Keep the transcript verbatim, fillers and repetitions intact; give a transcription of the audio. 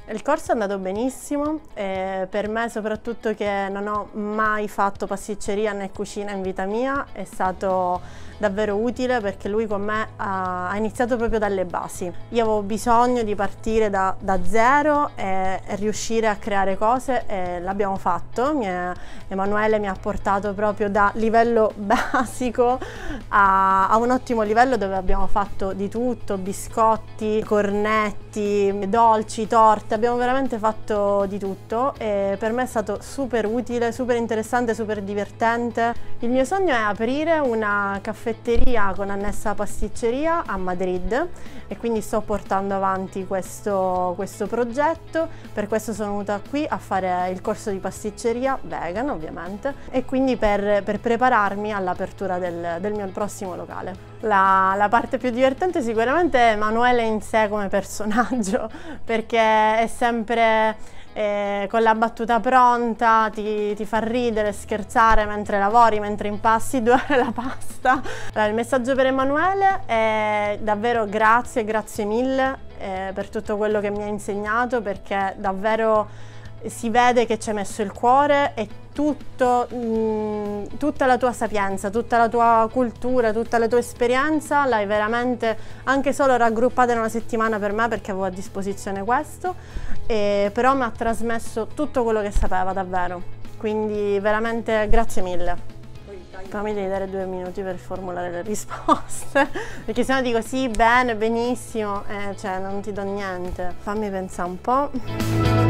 Il corso è andato benissimo, e per me soprattutto che non ho mai fatto pasticceria né cucina in vita mia è stato davvero utile perché lui con me ha, ha iniziato proprio dalle basi. Io avevo bisogno di partire da, da zero e, e riuscire a creare cose e l'abbiamo fatto. Mi è, Emanuele mi ha portato proprio da livello basico a, a un ottimo livello dove abbiamo fatto di tutto, biscotti, cornetti, dolci, torte, abbiamo veramente fatto di tutto e per me è stato super utile, super interessante, super divertente. Il mio sogno è aprire una caffetteria con annessa pasticceria a Madrid e quindi sto portando avanti questo, questo progetto. Per questo sono venuta qui a fare il corso di pasticceria vegan ovviamente e quindi per, per prepararmi all'apertura del, del mio prossimo locale. La, la parte più divertente sicuramente è Emanuele in sé come personaggio, perché è sempre eh, con la battuta pronta, ti, ti fa ridere, scherzare mentre lavori, mentre impasti due ore la pasta. Allora, il messaggio per Emanuele è davvero grazie, grazie mille eh, per tutto quello che mi ha insegnato, perché davvero si vede che ci hai messo il cuore e tutto, mh, tutta la tua sapienza, tutta la tua cultura, tutta la tua esperienza l'hai veramente anche solo raggruppata in una settimana per me perché avevo a disposizione questo, e però mi ha trasmesso tutto quello che sapeva davvero, quindi veramente grazie mille. Fammi dare due minuti per formulare le risposte perché se no dico sì, bene, benissimo, eh, cioè non ti do niente. Fammi pensare un po'.